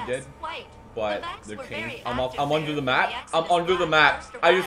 did. Wait, But the bats the were king. very I'm active under there. the map. The I'm Exodus under the arrived map. first I just